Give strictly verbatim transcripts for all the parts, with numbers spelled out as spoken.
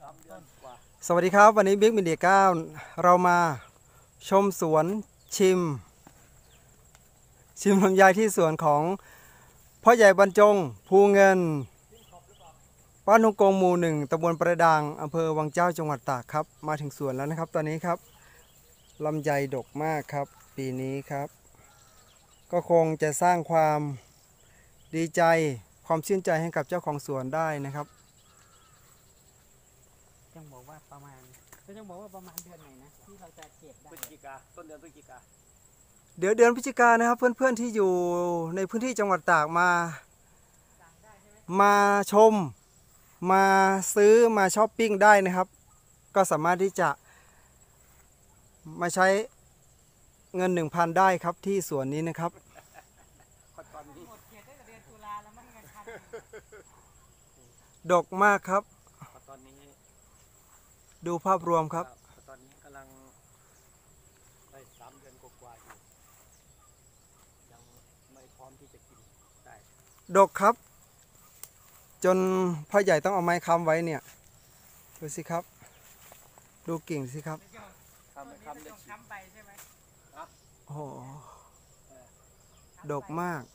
สวัสดีครับวันนี้บิ๊กมีเดียเก้าเรามาชมสวนชิมชิมลำไยที่สวนของพ่อใหญ่บรรจงภูเงินบ้านทุ่งกงหมู่หนึ่งตำบลประดางอำเภอวังเจ้าจังหวัดตากครับมาถึงสวนแล้วนะครับตอนนี้ครับลำไยดกมากครับปีนี้ครับก็คงจะสร้างความดีใจความชื่นใจให้กับเจ้าของสวนได้นะครับยังบอกว่าประมาณก็ยังบอกว่าประมาณเดือนไหนนะที่เราจะเก็บได้พฤศจิกาต้นเดือนพฤศจิกาเดี๋ยวเดือนพฤศจิกานะครับเพื่อนๆที่อยู่ในพื้นที่จังหวัดตากมามาชมมาซื้อมาช้อปปิ้งได้นะครับก็สามารถที่จะมาใช้เงิน หนึ่งพัน ได้ครับที่สวนนี้นะครับดกมากครับตอนนี้ดูภาพรวมครับตอนนี้กำลังได้สามเดือนกว่าอยู่ยังไม่พร้อมที่จะกินได้ดกครับจนพ่อใหญ่ต้องเอาไม้ค้ำไว้เนี่ยดูสิครับดูกิ่งสิครับค้ำค้ำต้องค้ำไปใช่ไหมโอ้โหดกมาก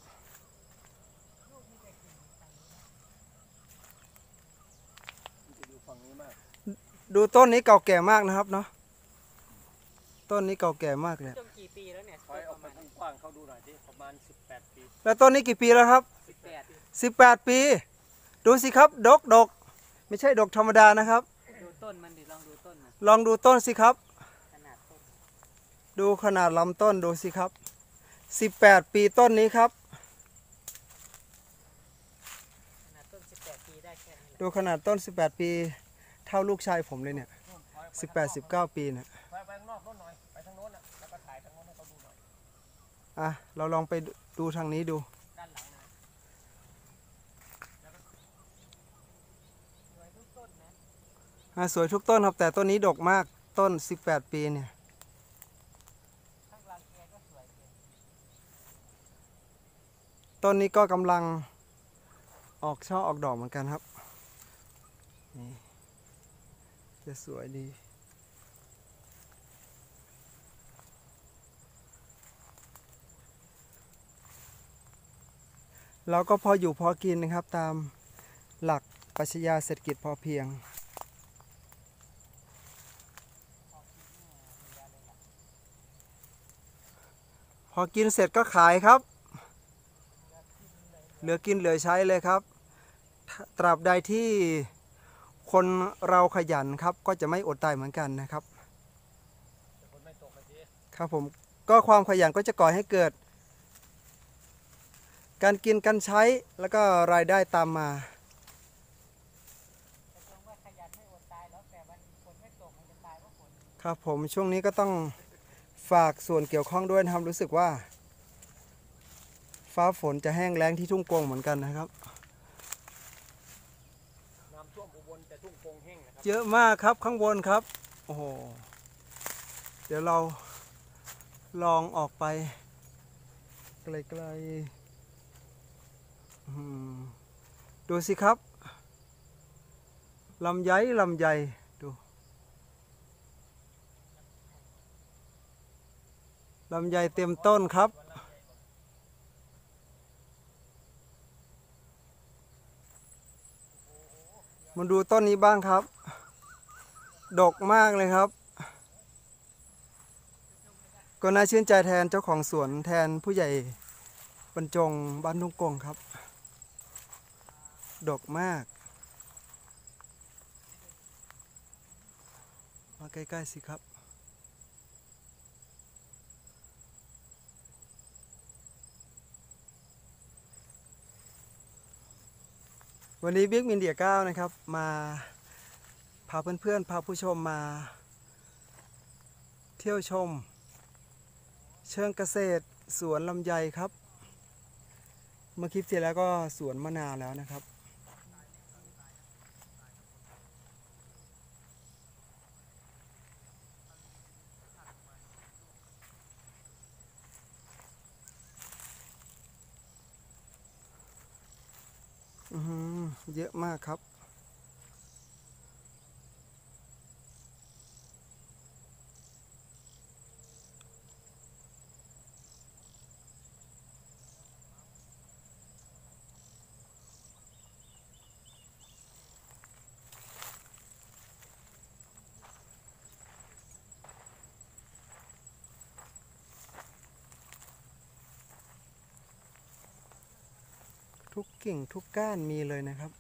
ดูต้นนี้เก่าแก่มากนะครับเนาะต้นนี้เก่าแก่มากเลยต้นกี่ปีแล้วเนี่ยคอยออกมากว้างเขาดูหน่อยที่ประมาณสิบแปดปีแล้วต้นนี้กี่ปีแล้วครับสิบแปดสิบแปดปีดูสิครับดกดกไม่ใช่ดกธรรมดานะครับดูต้นมันดิลองดูต้นนะลองดูต้นสิครับขนาดต้นดูขนาดลำต้นดูสิครับสิบแปดปีต้นนี้ครับขนาดต้นสิบแปดปีได้แค่นี้ดูขนาดต้นสิบแปดปีเท่าลูกชายผมเลยเนี่ยสิบแปด สิบเก้าปีเนี่ยไปไปข้างนอกหน่อยไปทางโน้นอ่ะแล้วก็ถ่ายทางโน้นให้เขาดูหน่อยอ่ะเราลองไปดูทางนี้ดูด้านหลังนะสวยทุกต้นนะอ่ะสวยทุกต้นครับแต่ต้นนี้ดกมากต้นสิบแปดปีเนี่ยข้างหลังแกก็สวยต้นนี้ก็กำลังออกช่อออกดอกเหมือนกันครับนี่จะสวยดีเราก็พออยู่พอกินนะครับตามหลักปรัชญาเศรษฐกิจพอเพียงพอกินเสร็จก็ขายครับเหลือกินเหลือใช้เลยครับตราบใดที่คนเราขยันครับก็จะไม่อดตายเหมือนกันนะครับครับผมก็ความขยันก็จะก่อให้เกิดการกินการใช้แล้วก็รายได้ตามมาครับผมช่วงนี้ก็ต้องฝากส่วนเกี่ยวข้องด้วยนะครับรู้สึกว่าฟ้าฝนจะแห้งแล้งที่ทุ่งกงเหมือนกันนะครับน้ำท่วมอุบลแต่ทุ่งกงแห้งนะครับเยอะมากครับข้างบนครับโอ้โหเดี๋ยวเราลองออกไปไกลๆดูสิครับลำไยลำไยดูลำไยเต็มต้นครับมาดูต้นนี้บ้างครับดกมากเลยครับก็น่าชื่นใจแทนเจ้าของสวนแทนผู้ใหญ่บรรจงบ้านทุ่งกงครับดกมากมาใกล้ๆสิครับวันนี้บิ๊กมินเดียเก้านะครับมาพาเพื่อนๆพาผู้ชมมาเที่ยวชมเชิงเกษตรสวนลำไยครับเมื่อคลิปที่แล้วก็สวนมะนาวแล้วนะครับอือเยอะมากครับทุกกิ่งทุกก้านมีเลยนะครับ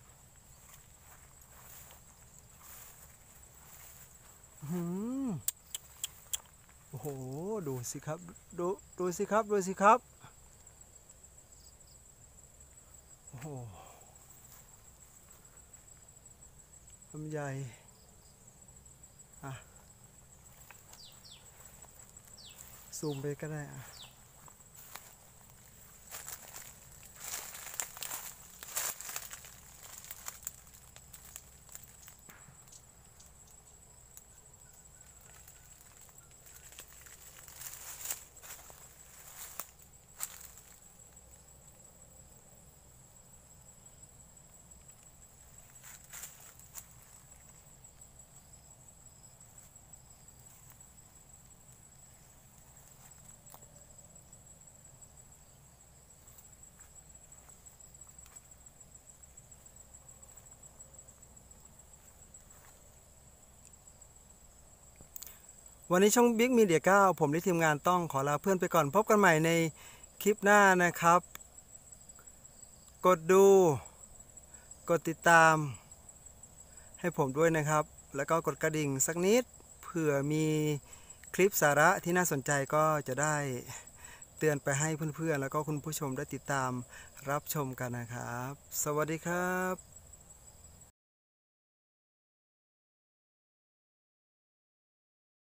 หืมโอ้โหดูสิครับดูดูสิครับดูสิครับโอ้โหลำไยอ่ะซูมไปก็ได้อ่ะวันนี้ช่องบิ๊กมีเดียเก้าผมและทีมงานต้องขอลาเพื่อนไปก่อนพบกันใหม่ในคลิปหน้านะครับ กดดู กดติดตามให้ผมด้วยนะครับ แล้วก็กดกระดิ่งสักนิดเผื่อมีคลิปสาระที่น่าสนใจก็จะได้เตือนไปให้เพื่อนๆแล้วก็คุณผู้ชมได้ติดตามรับชมกันนะครับสวัสดีครับ